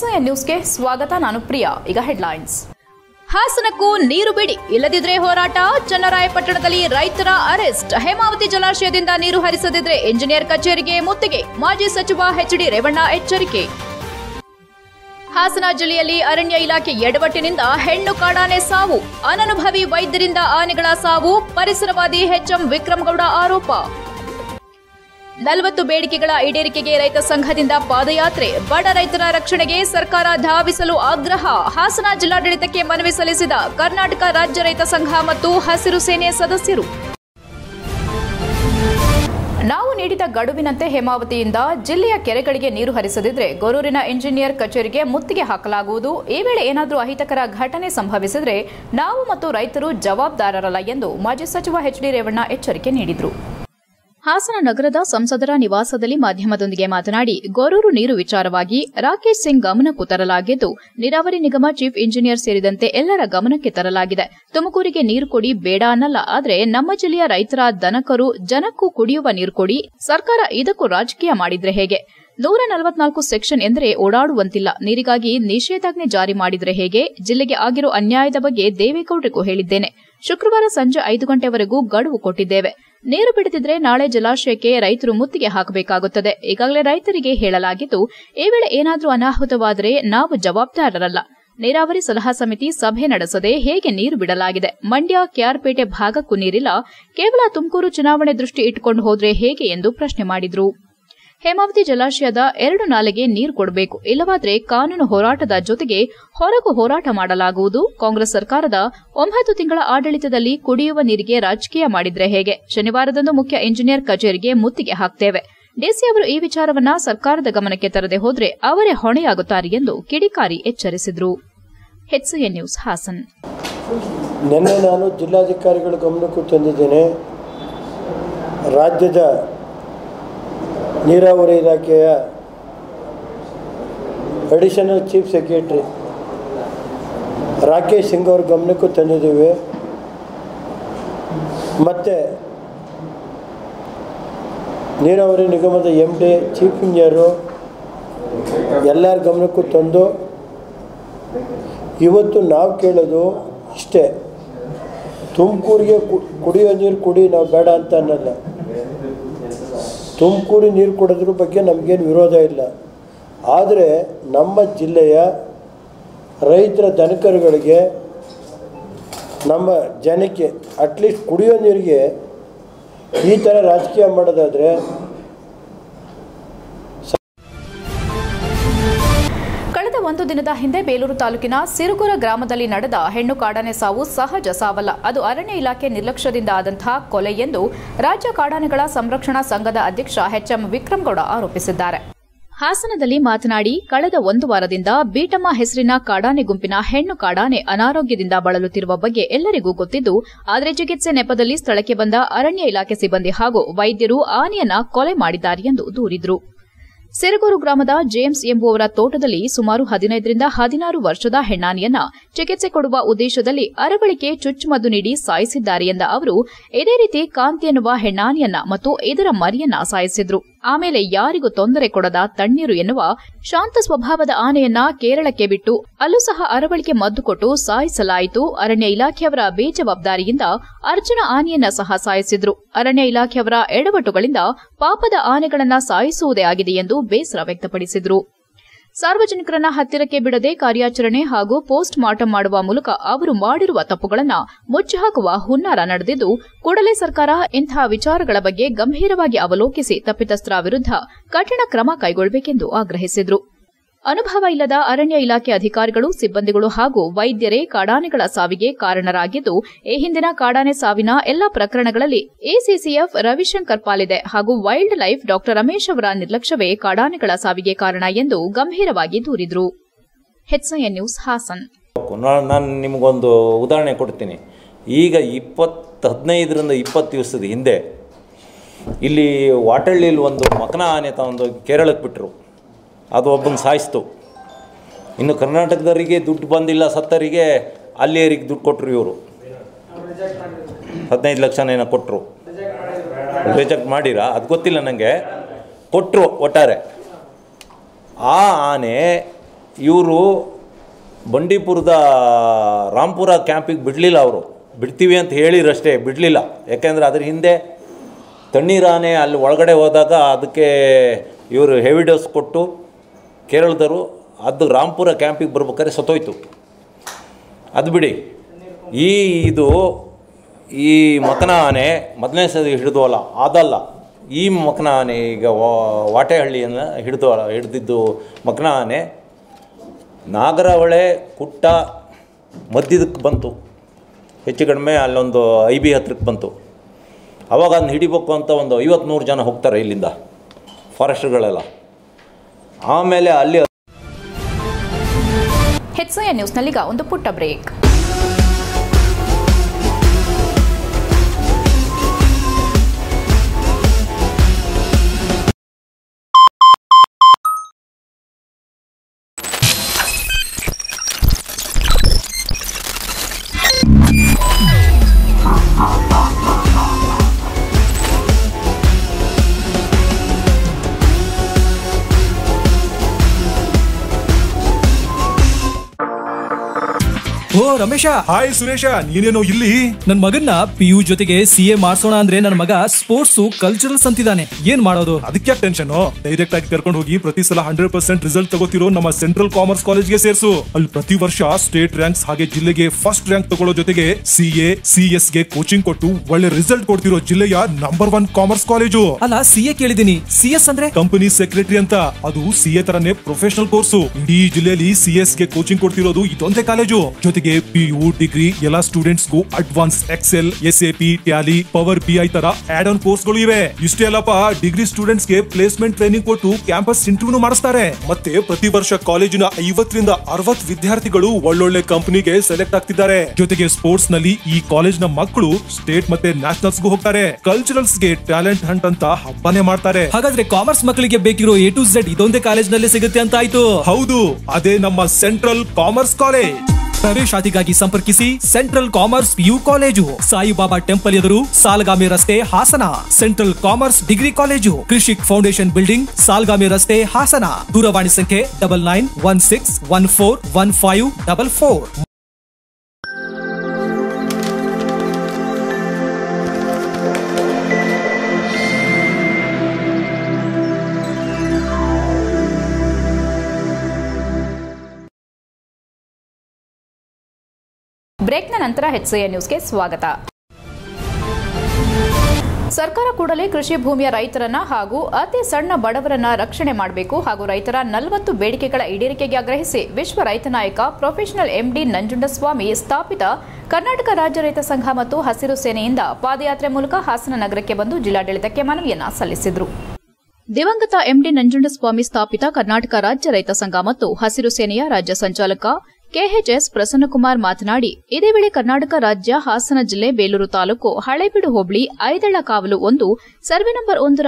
HN ನ್ಯೂಸ್ಗೆ ಸ್ವಾಗತ. ನಾನು ಪ್ರಿಯಾ. ಈಗ ಹೆಡ್ಲೈನ್ಸ್. ಹಾಸನಕ್ಕೂ ನೀರು ಬಿಡಿ, ಇಲ್ಲದಿದ್ರೆ ಹೋರಾಟ. ಚನ್ನರಾಯಪಟ್ಟಣದಲ್ಲಿ ರೈತರ ಅರೆಸ್ಟ್. ಹೇಮಾವತಿ ಜಲಾಶಯದಿಂದ ನೀರು ಹರಿಸದಿದ್ರೆ ಇಂಜಿನಿಯರ್ ಕಚೇರಿಗೆ ಮುತ್ತಿಗೆ. ಮಾಜಿ ಸಚಿವ ಎಚ್.ಡಿ. ರೇವಣ್ಣ ಎಚ್ಚರಿಕೆ. ಹಾಸನ ಜಿಲ್ಲೆಯಲ್ಲಿ ಅರಣ್ಯ ಇಲಾಖೆ ಎಡವಟ್ಟಿನಿಂದ ಹೆಣ್ಣು ಕಾಡಾನೆ ಸಾವು. ಅನನುಭವಿ ವೈದ್ಯರಿಂದ ಆನೆಗಳ ಸಾವು. ಪರಿಸರವಾದಿ ಎಚ್.ಎಂ. ವಿಕ್ರಮಗೌಡ ಆರೋಪ. 40 ಬೇಡಿಕೆಗಳ ಈಡೇರಿಕೆಗೆ ರೈತ ಸಂಘದಿಂದ ಪಾದಯಾತ್ರೆ. ಬಡ ರೈತರ ರಕ್ಷಣೆಗೆ ಸರ್ಕಾರ ಧಾವಿಸಲು ಆಗ್ರಹ. ಹಾಸನ ಜಿಲ್ಲಾಡಳಿತಕ್ಕೆ ಮನವಿ ಸಲ್ಲಿಸಿದ ಕರ್ನಾಟಕ ರಾಜ್ಯ ರೈತ ಸಂಘ ಮತ್ತು ಹಸಿರು ಸೇನೆ ಸದಸ್ಯರು. ನಾವು ನೀಡಿದ ಗಡುವಿನಂತೆ ಹೇಮಾವತಿಯಿಂದ ಜಿಲ್ಲೆಯ ಕೆರೆಗಳಿಗೆ ನೀರು ಹರಿಸದಿದ್ರೆ ಗೊರೂರಿನ ಇಂಜಿನಿಯರ್ ಕಚೇರಿಗೆ ಮುತ್ತಿಗೆ ಹಾಕಲಾಗುವುದು. ಈ ವೇಳೆ ಏನಾದರೂ ಅಹಿತಕರ ಘಟನೆ ಸಂಭವಿಸಿದರೆ ನಾವು ಮತ್ತು ರೈತರು ಜವಾಬ್ದಾರರಲ್ಲ ಎಂದು ಮಾಜಿ ಸಚಿವ ಎಚ್.ಡಿ. ರೇವಣ್ಣ ಎಚ್ಚರಿಕೆ ನೀಡಿದರು. ಹಾಸನ ನಗರದ ಸಂಸದರ ನಿವಾಸದಲ್ಲಿ ಮಾಧ್ಯಮದೊಂದಿಗೆ ಮಾತನಾಡಿ, ಗೊರೂರು ನೀರು ವಿಚಾರವಾಗಿ ರಾಕೇಶ್ ಸಿಂಗ್ ಗಮನಕ್ಕೂ ತರಲಾಗಿದ್ದು, ನೀರಾವರಿ ನಿಗಮ ಚೀಫ್ ಇಂಜಿನಿಯರ್ ಸೇರಿದಂತೆ ಎಲ್ಲರ ಗಮನಕ್ಕೆ ತರಲಾಗಿದೆ. ತುಮಕೂರಿಗೆ ನೀರು ಕೊಡಿ ಬೇಡ ಅನ್ನಲ್ಲ, ಆದರೆ ನಮ್ಮ ಜಿಲ್ಲೆಯ ರೈತರ ದನಕರು ಜನಕ್ಕೂ ಕುಡಿಯುವ ನೀರು ಕೊಡಿ. ಸರ್ಕಾರ ಇದಕ್ಕೂ ರಾಜಕೀಯ ಮಾಡಿದ್ರೆ ಹೇಗೆ? 144 ಸೆಕ್ಷನ್ ಎಂದರೆ ಓಡಾಡುವಂತಿಲ್ಲ. ನೀರಿಗಾಗಿ ನಿಷೇಧಾಜ್ಞೆ ಜಾರಿ ಮಾಡಿದ್ರೆ ಹೇಗೆ? ಜಿಲ್ಲೆಗೆ ಆಗಿರೋ ಅನ್ಯಾಯದ ಬಗ್ಗೆ ದೇವೇಗೌಡರಿಗೂ ಹೇಳಿದ್ದೇನೆ. ಶುಕ್ರವಾರ ಸಂಜೆ 5 ಗಂಟೆವರೆಗೂ ಗಡುವು ಕೊಟ್ಟಿದ್ದೇವೆ. ನೀರು ಬಿಡದಿದ್ರೆ ನಾಳೆ ಜಲಾಶಯಕ್ಕೆ ರೈತರು ಮುತ್ತಿಗೆ ಹಾಕಬೇಕಾಗುತ್ತದೆ. ಈಗಾಗಲೇ ರೈತರಿಗೆ ಹೇಳಲಾಗಿದ್ದು, ಈ ವೇಳೆ ಏನಾದರೂ ಅನಾಹುತವಾದರೆ ನಾವು ಜವಾಬ್ದಾರರಲ್ಲ. ನೀರಾವರಿ ಸಲಹಾ ಸಮಿತಿ ಸಭೆ ನಡೆಸದೆ ಹೇಗೆ ನೀರು ಬಿಡಲಾಗಿದೆ? ಮಂಡ್ಯ, ಕೆಆರ್ಪೇಟೆ ಭಾಗಕ್ಕೂ ನೀರಿಲ್ಲ. ಕೇವಲ ತುಮಕೂರು ಚುನಾವಣೆ ದೃಷ್ಟಿ ಇಟ್ಟುಕೊಂಡು ಹೋದ್ರೆ ಹೇಗೆ ಎಂದು ಪ್ರಶ್ನೆ ಮಾಡಿದರು. ಹೇಮಾವತಿ ಜಲಾಶಯದ 2 ನಾಲೆಗೆ ನೀರು ಕೊಡಬೇಕು, ಇಲ್ಲವಾದರೆ ಕಾನೂನು ಹೋರಾಟದ ಜೊತೆಗೆ ಹೊರಗೂ ಹೋರಾಟ ಮಾಡಲಾಗುವುದು. ಕಾಂಗ್ರೆಸ್ ಸರ್ಕಾರದ 9 ತಿಂಗಳ ಆಡಳಿತದಲ್ಲಿ ಕುಡಿಯುವ ನೀರಿಗೆ ರಾಜಕೀಯ ಮಾಡಿದ್ರೆ ಹೇಗೆ? ಶನಿವಾರದಂದು ಮುಖ್ಯ ಇಂಜಿನಿಯರ್ ಕಚೇರಿಗೆ ಮುತ್ತಿಗೆ ಹಾಕ್ತೇವೆ. ಡಿಸಿ ಅವರು ಈ ವಿಚಾರವನ್ನ ಸರ್ಕಾರದ ಗಮನಕ್ಕೆ ತರದೆ ಹೋದ್ರೆ ಅವರೇ ಹೊಣೆಯಾಗುತ್ತಾರೆ ಎಂದು ಕಿಡಿಕಾರಿ ಎಚ್ಚರಿಸಿದರು. HN news Hassan. ನಿನ್ನೆ ನಾನು ಜಿಲ್ಲಾಧಿಕಾರಿಗಳ ಗಮನಕ್ಕೂ ತಂದಿದ್ದೇನೆ. ರಾಜ್ಯದ ನೀರಾವರಿ ಇಲಾಖೆಯ additional chief secretary Rakesh Singh ಅವ್ರ ಗಮನಕ್ಕೂ ತಂದಿದ್ದೇವೆ. ಮತ್ತು ನೀರಾವರಿ ನಿಗಮದ MD ಚೀಫ್ ಇಂಜಿನಿಯರು ಎಲ್ಲರ ಗಮನಕ್ಕೂ ತಂದು ಇವತ್ತು ನಾವು ಕೇಳೋದು ಇಷ್ಟೇ, ತುಮಕೂರಿಗೆ ಕುಡಿಯೋ ನೀರು ಕುಡಿ, ನಾವು ಬೇಡ ಅಂತ ಅನ್ನಲ್ಲ. ತುಮಕೂರು ನೀರು ಕೊಡೋದ್ರ ಬಗ್ಗೆ ನಮಗೇನು ವಿರೋಧ ಇಲ್ಲ. ಆದರೆ ನಮ್ಮ ಜಿಲ್ಲೆಯ ರೈತರ ದನಕರುಗಳಿಗೆ, ನಮ್ಮ ಜನಕ್ಕೆ ಅಟ್ಲೀಸ್ಟ್ ಕುಡಿಯೋ ನೀರಿಗೆ ಈ ಥರ ರಾಜಕೀಯ ಮಾಡೋದಾದರೆ ಕಳೆದ 1 ದಿನದ ಹಿಂದೆ ಬೇಲೂರು ತಾಲೂಕಿನ ಸಿರುಗುರ ಗ್ರಾಮದಲ್ಲಿ ನಡೆದ ಹೆಣ್ಣು ಕಾಡಾನೆ ಸಾವು ಸಹಜ ಸಾವಲ್ಲ, ಅದು ಅರಣ್ಯ ಇಲಾಖೆ ನಿರ್ಲಕ್ಷ್ಯದಿಂದ ಆದಂತಹ ಕೊಲೆ ಎಂದು ರಾಜ್ಯ ಕಾಡಾನೆಗಳ ಸಂರಕ್ಷಣಾ ಸಂಘದ ಅಧ್ಯಕ್ಷ ಎಚ್.ಎಂ. ವಿಕ್ರಮಗೌಡ ಆರೋಪಿಸಿದ್ದಾರೆ. ಹಾಸನದಲ್ಲಿ ಮಾತನಾಡಿ, ಕಳೆದ 1 ವಾರದಿಂದ ಬೀಟಮ್ಮ ಹೆಸರಿನ ಕಾಡಾನೆ ಗುಂಪಿನ ಹೆಣ್ಣು ಕಾಡಾನೆ ಅನಾರೋಗ್ಯದಿಂದ ಬಳಲುತ್ತಿರುವ ಬಗ್ಗೆ ಎಲ್ಲರಿಗೂ ಗೊತ್ತಿದ್ದು, ಆದರೆ ಚಿಕಿತ್ಸೆ ನೆಪದಲ್ಲಿ ಸ್ಥಳಕ್ಕೆ ಬಂದ ಅರಣ್ಯ ಇಲಾಖೆ ಸಿಬ್ಬಂದಿ ಹಾಗೂ ವೈದ್ಯರು ಆನೆಯನ್ನ ಕೊಲೆ ಮಾಡಿದ್ದಾರೆ ಎಂದು ದೂರಿದರು. ಸಿರಗೂರು ಗ್ರಾಮದ ಜೇಮ್ಸ್ ಎಂಬುವವರ ತೋಟದಲ್ಲಿ ಸುಮಾರು 15ರಿಂದ 16 ವರ್ಷದ ಹೆಣ್ಣಾನೆಯನ್ನ ಚಿಕಿತ್ಸೆ ಕೊಡುವ ಉದ್ದೇಶದಲ್ಲಿ ಅರವಳಿಕೆ ಚುಚ್ಚುಮದ್ದು ನೀಡಿ ಸಾಯಿಸಿದ್ದಾರೆ ಎಂದ ಅವರು, ಇದೇ ರೀತಿ ಕಾಂತಿ ಎನ್ನುವ ಹೆಣ್ಣಾನೆಯನ್ನ ಮತ್ತು ಇದರ ಮರಿಯನ್ನ ಸಾಯಿಸಿದ್ರು. ಆಮೇಲೆ ಯಾರಿಗೂ ತೊಂದರೆ ಕೊಡದ ತಣ್ಣೀರು ಎನ್ನುವ ಶಾಂತ ಸ್ವಭಾವದ ಆನೆಯನ್ನ ಕೇರಳಕ್ಕೆ ಬಿಟ್ಟು ಅಲ್ಲೂ ಸಹ ಅರವಳಿಕೆ ಮದ್ದು ಕೊಟ್ಟು ಸಾಯಿಸಲಾಯಿತು. ಅರಣ್ಯ ಇಲಾಖೆಯವರ ಬೇಜವಾಬ್ದಾರಿಯಿಂದ ಅರ್ಜುನ ಆನೆಯನ್ನ ಸಹ ಸಾಯಿಸಿದ್ರು. ಅರಣ್ಯ ಇಲಾಖೆಯವರ ಎಡವಟ್ಟುಗಳಿಂದ ಪಾಪದ ಆನೆಗಳನ್ನ ಸಾಯಿಸುವುದೇ ಆಗಿದೆ ಎಂದು ಬೇಸರ ವ್ಯಕ್ತಪಡಿಸಿದರು. ಸಾರ್ವಜನಿಕರನ್ನ ಹತ್ತಿರಕ್ಕೆ ಬಿಡದೆ ಕಾರ್ಯಾಚರಣೆ ಹಾಗೂ ಪೋಸ್ಟ್ ಮಾರ್ಟಂ ಮಾಡುವ ಮೂಲಕ ಅವರು ಮಾಡಿರುವ ತಪ್ಪುಗಳನ್ನು ಮುಚ್ಚಿಹಾಕುವ ಹುನ್ನಾರ ನಡೆದಿದ್ದು, ಕೂಡಲೇ ಸರ್ಕಾರ ಇಂತಹ ವಿಚಾರಗಳ ಬಗ್ಗೆ ಗಂಭೀರವಾಗಿ ಅವಲೋಕಿಸಿ ತಪ್ಪಿತಸ್ಥರ ವಿರುದ್ಧ ಕಠಿಣ ಕ್ರಮ ಕೈಗೊಳ್ಳಬೇಕೆಂದು ಆಗ್ರಹಿಸಿದರು. ಅನುಭವ ಇಲ್ಲದ ಅರಣ್ಯ ಇಲಾಖೆ ಅಧಿಕಾರಿಗಳು, ಸಿಬ್ಬಂದಿಗಳು ಹಾಗೂ ವೈದ್ಯರೇ ಕಾಡಾನೆಗಳ ಸಾವಿಗೆ ಕಾರಣರಾಗಿದ್ದು, ಈ ಹಿಂದಿನ ಕಾಡಾನೆ ಸಾವಿನ ಎಲ್ಲಾ ಪ್ರಕರಣಗಳಲ್ಲಿ ಎಸಿಸಿಎಫ್ ರವಿಶಂಕರ್ ಪಾಲಿದೆ ಹಾಗೂ ವೈಲ್ಡ್ ಲೈಫ್ ಡಾ ರಮೇಶ್ ಅವರ ನಿರ್ಲಕ್ಷ್ಯವೇ ಕಾಡಾನೆಗಳ ಸಾವಿಗೆ ಕಾರಣ ಎಂದು ಗಂಭೀರವಾಗಿ ದೂರಿದರು. HN news Hassan. ನಾನು ನಿಮಗೊಂದು ಉದಾಹರಣೆ ಕೊಡ್ತೀನಿ. ಈಗ 15ರಿಂದ 20 ದಿವಸದ ಹಿಂದೆ ಇಲ್ಲಿ ವಾಟಳ್ಳಿಲಿ ಒಂದು ಮಕನ ಆನೆ ತಗೊಂಡು ಕೇರಳಕ್ಕೆ ಬಿಟ್ಟರು. ಅದು ಒಬ್ಬನ ಸಾಯಿಸ್ತು. ಇನ್ನು ಕರ್ನಾಟಕದವರಿಗೆ ದುಡ್ಡು ಬಂದಿಲ್ಲ, ಸತ್ತರಿಗೆ ಅಲ್ಲಿಯರಿಗೆ ದುಡ್ಡು ಕೊಟ್ಟರು. ಇವರು 15 ಲಕ್ಷನೇನೋ ಕೊಟ್ಟರು. ರಿಜೆಕ್ಟ್ ಮಾಡಿರಾ ಅದು ಗೊತ್ತಿಲ್ಲ ನನಗೆ, ಕೊಟ್ಟರು ಒಟ್ಟಾರೆ. ಆ ಆನೆ ಇವರು ಬಂಡೀಪುರದ ರಾಂಪುರ ಕ್ಯಾಂಪಿಗೆ ಬಿಡಲಿಲ್ಲ. ಅವರು ಬಿಡ್ತೀವಿ ಅಂತ ಹೇಳಿರಷ್ಟೇ, ಬಿಡಲಿಲ್ಲ. ಯಾಕೆಂದರೆ ಅದ್ರ ಹಿಂದೆ ತಣ್ಣೀರಾನೆ ಅಲ್ಲಿ ಒಳಗಡೆ ಹೋದಾಗ ಅದಕ್ಕೆ ಇವರು ಹೆವಿ ಡೋಸ್ ಕೊಟ್ಟು ಕೇರಳದವರು ಅದು ರಾಂಪುರ ಕ್ಯಾಂಪಿಗೆ ಬರ್ಬೇಕಾದ್ರೆ ಸತ್ತೋಯ್ತು. ಅದು ಬಿಡಿ, ಈ ಮಕನ ಆನೆ ಮೊದಲನೇ ಸರಿ ಹಿಡಿದವಲ್ಲ ಅದಲ್ಲ. ಈ ಮಕನ ಆನೆ ಈಗ ವಾಟೆಹಳ್ಳಿಯನ್ನು ಹಿಡಿದಿದ್ದು ಮಕನ ಆನೆ ನಾಗರಹೊಳೆ ಕುಟ್ಟ ಮಧ್ಯದಕ್ಕೆ ಬಂತು, ಹೆಚ್ಚು ಕಡಿಮೆ ಅಲ್ಲೊಂದು IB ಹತ್ರಕ್ಕೆ ಬಂತು. ಅವಾಗ ಅದನ್ನ ಹಿಡಿಬೇಕು ಅಂತ ಒಂದು 50-100 ಜನ ಹೋಗ್ತಾರೆ ಇಲ್ಲಿಂದ, ಫಾರೆಸ್ಟ್ಗಳೆಲ್ಲ. ಆಮೇಲೆ ಅಲ್ಲಿ HCI ನ್ಯೂಸ್ನಲ್ಲೀಗ ಒಂದು ಪುಟ್ಟ ಬ್ರೇಕ್. ಓ ರಮೇಶ, ಹಾಯ್ ಸುರೇಶ, ನೀನೇನೋ ಇಲ್ಲಿ? ನನ್ ಮಗನ್ನ PU ಜೊತೆಗೆ CA ಮಾಡ್ಸೋಣ ಅಂದ್ರೆ ನನ್ನ ಮಗ ಸ್ಪೋರ್ಟ್ಸ್ ಕಲ್ಚರಲ್ಸ್ ಅಂತಿದ್ದಾನೆ. ಏನ್ ಮಾಡೋದು? ಅದಕ್ಕೆ ಟೆನ್ಷನ್. ಡೈರೆಕ್ಟ್ ಆಗಿ ಕರ್ಕೊಂಡು ಹೋಗಿ ಪ್ರತಿ ಸಲ 100% ರಿಸಲ್ಟ್ ತಗೋತಿರೋ ನಮ್ಮ ಸೆಂಟ್ರಲ್ ಕಾಮರ್ಸ್ ಕಾಲೇಜ್ಗೆ ಸೇರ್ಸು. ಅಲ್ಲಿ ಪ್ರತಿ ವರ್ಷ ಸ್ಟೇಟ್ ರ್ಯಾಂಕ್ಸ್ ಹಾಗೆ ಜಿಲ್ಲೆಗೆ ಫಸ್ಟ್ ರ್ಯಾಂಕ್ ತಗೊಳ್ಳೋ ಜೊತೆಗೆ CA CS ಗೆ ಕೋಚಿಂಗ್ ಕೊಟ್ಟು ಒಳ್ಳೆ ರಿಸಲ್ಟ್ ಕೊಡ್ತಿರೋ ಜಿಲ್ಲೆಯ ನಂಬರ್ 1 ಕಾಮರ್ಸ್ ಕಾಲೇಜು. ಅಲ್ಲ, CA ಕೇಳಿದೀನಿ, CS ಅಂದ್ರೆ ಕಂಪನಿ ಸೆಕ್ರೆಟರಿ ಅಂತ. ಅದು CA ತರನೇ ಪ್ರೊಫೆಷನಲ್ ಕೋರ್ಸು. ಇಡೀ ಜಿಲ್ಲೆಯಲ್ಲಿ CS ಗೆ ಕೋಚಿಂಗ್ ಕೊಡ್ತಿರೋದು ಇದೊಂದೇ ಕಾಲೇಜು. ಜೊತೆಗೆ PU ಡಿಗ್ರಿ ಎಲ್ಲ ಸ್ಟೂಡೆಂಟ್ಸ್ ಗೂ advance excel, SAP, tally, power BI ತರ ಆಡ್ ಆನ್ ಕೋರ್ಸ್ ಗಳು ಇವೆ. ಇಷ್ಟೇ ಅಲ್ಲಪ್ಪ, ಡಿಗ್ರಿ ಸ್ಟೂಡೆಂಟ್ಸ್ ಗೆ ಪ್ಲೇಸ್ಮೆಂಟ್ ಟ್ರೈನಿಂಗ್ ಕೊಟ್ಟು ಕ್ಯಾಂಪಸ್ ಇಂಟರ್ವ್ಯೂ ಮಾಡಿಸ್ತಾರೆ. ಮತ್ತೆ ಪ್ರತಿ ವರ್ಷ ಕಾಲೇಜಿನ 50 ರಿಂದ 60 ವಿದ್ಯಾರ್ಥಿಗಳು ಒಳ್ಳೊಳ್ಳೆ ಕಂಪನಿಗೆ ಸೆಲೆಕ್ಟ್ ಆಗ್ತಿದ್ದಾರೆ. ಜೊತೆಗೆ ಸ್ಪೋರ್ಟ್ಸ್ ನಲ್ಲಿ ಈ ಕಾಲೇಜ್ ನ ಮಕ್ಕಳು ಸ್ಟೇಟ್ ಮತ್ತೆ ನ್ಯಾಷನಲ್ಸ್ ಗೂ ಹೋಗ್ತಾರೆ. ಕಲ್ಚರಲ್ಸ್ ಗೆ ಟ್ಯಾಲೆಂಟ್ ಹಂಟ್ ಅಂತ ಹಬ್ಬನೇ ಮಾಡ್ತಾರೆ. ಹಾಗಾದ್ರೆ ಕಾಮರ್ಸ್ ಮಕ್ಕಳಿಗೆ ಬೇಕಿರೋ A to Z ಇದೊಂದೇ ಕಾಲೇಜ್ ನಲ್ಲಿ ಸಿಗುತ್ತೆ ಅಂತ ಆಯ್ತು. ಹೌದು, ಅದೇ ನಮ್ಮ ಸೆಂಟ್ರಲ್ ಕಾಮರ್ಸ್ ಕಾಲೇಜ್. ಪ್ರವೇಶಾತಿಗಾಗಿ ಸಂಪರ್ಕಿಸಿ central commerce PU college, Saibaba temple ಎದುರು, ಸಾಲಗಾಮಿ ರಸ್ತೆ, Hassan. Central commerce degree college, Krishik foundation building, Salagami ರಸ್ತೆ, ಹಾಸನ. ದೂರವಾಣಿ ಸಂಖ್ಯೆ 9916141544. ಬ್ರೇಕ್ನ ನಂತರ HCI ನ್ಯೂಸ್ಗೆ ಸ್ವಾಗತ. ಸರ್ಕಾರ ಕೂಡಲೇ ಕೃಷಿ ಭೂಮಿಯ ರೈತರನ್ನ ಹಾಗೂ ಅತಿ ಸಣ್ಣ ಬಡವರನ್ನ ರಕ್ಷಣೆ ಮಾಡಬೇಕು ಹಾಗೂ ರೈತರ 40 ಬೇಡಿಕೆಗಳ ಈಡೇರಿಕೆಗೆ ಆಗ್ರಹಿಸಿ ವಿಶ್ವ ರೈತ ನಾಯಕ ಪ್ರೊಫೆಷನಲ್ MD ನಂಜುಂಡಸ್ವಾಮಿ ಸ್ಥಾಪಿತ ಕರ್ನಾಟಕ ರಾಜ್ಯ ರೈತ ಸಂಘ ಮತ್ತು ಹಸಿರು ಸೇನೆಯಿಂದ ಪಾದಯಾತ್ರೆ ಮೂಲಕ ಹಾಸನ ನಗರಕ್ಕೆ ಬಂದು ಜಿಲ್ಲಾಡಳಿತಕ್ಕೆ ಮನವಿಯನ್ನ ಸಲ್ಲಿಸಿದರು. ದಿವಂಗತ MD ನಂಜುಂಡಸ್ವಾಮಿ ಸ್ಥಾಪಿತ ಕರ್ನಾಟಕ ರಾಜ್ಯ ರೈತ ಸಂಘ ಮತ್ತು ಹಸಿರು ಸೇನೆಯ ರಾಜ್ಯ ಸಂಚಾಲಕ KHS ಪ್ರಸನ್ನಕುಮಾರ್ ಮಾತನಾಡಿ, ಇದೇ ವೇಳೆ ಕರ್ನಾಟಕ ರಾಜ್ಯ ಹಾಸನ ಜಿಲ್ಲೆ ಬೇಲೂರು ತಾಲೂಕು ಹಳೇಬೀಡು ಹೋಬಳಿ ಐದಳ ಕಾವಲು 1 ಸರ್ವೆ ನಂಬರ್ 1ರ